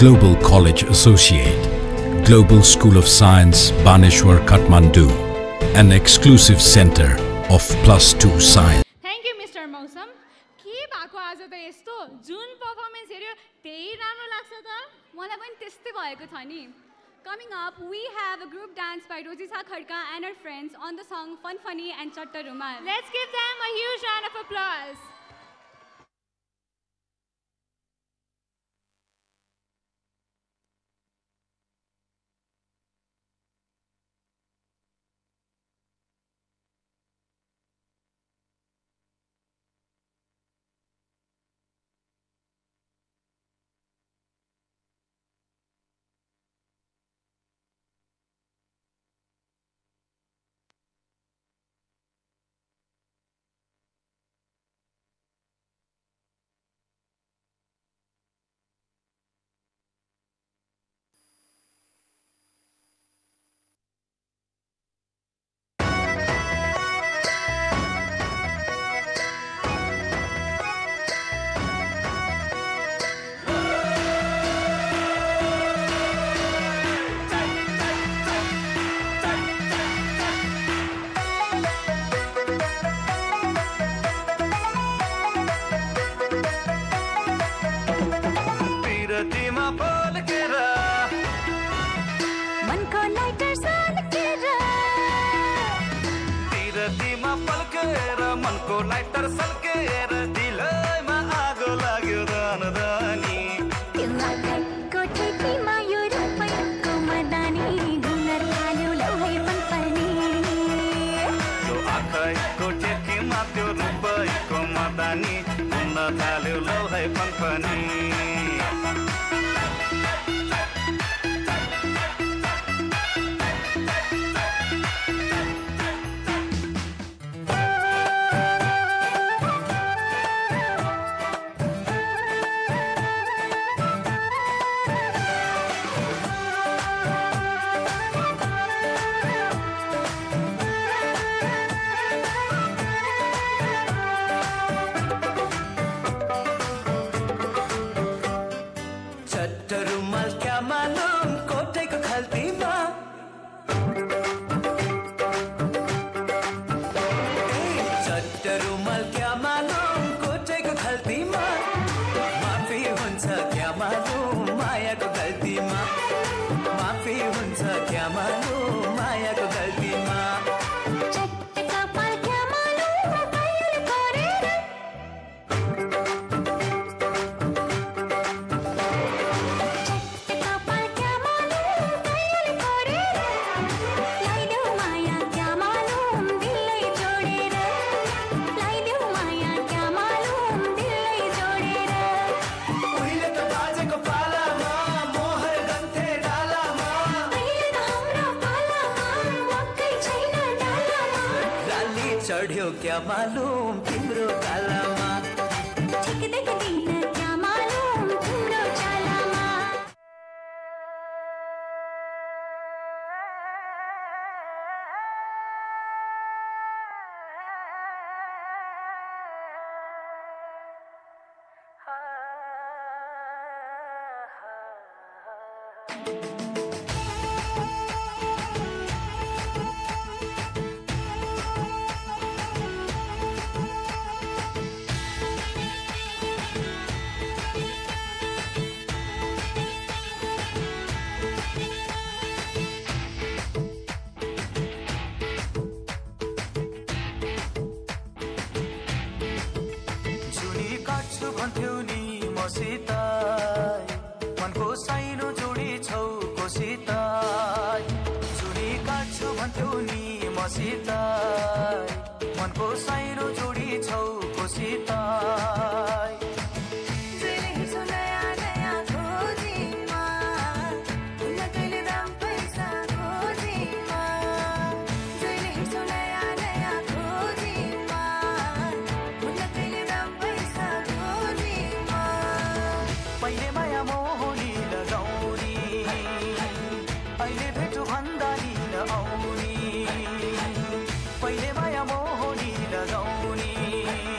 Global College Associate, Global School of Science, Baneshwar, Kathmandu, an exclusive center of +2 science. Thank you, Mr. Mausam. के भएको आज त यस्तो जुन परफर्मेन्स हेर्यो त्यही राम्रो लाग्छ त मलाई पनि त्यस्तै भएको छ नि. Coming up, we have a group dance by Rojisa Khadka and her friends on the song Fun Funny and Chatta Rumal. Let's give them a huge round of applause. चढ्यो क्या मालूम तिम्रो गालामा ठिक देख्दिन क्या मालूम तिम्रो चालामा पहिले माया मोहनी लगाउने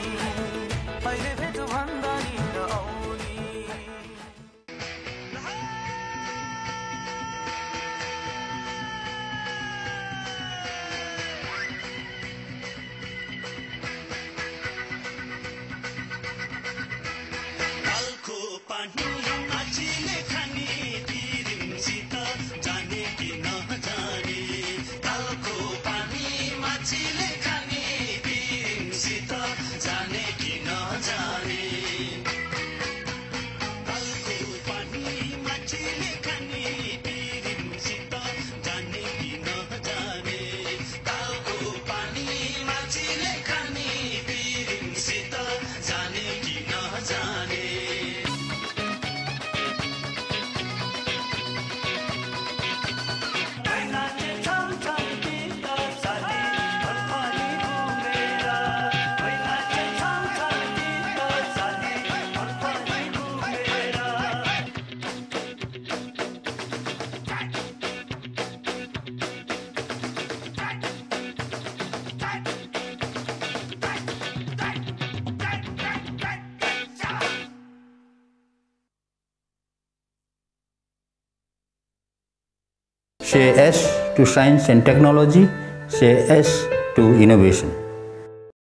Say yes to science and technology. Say yes to innovation.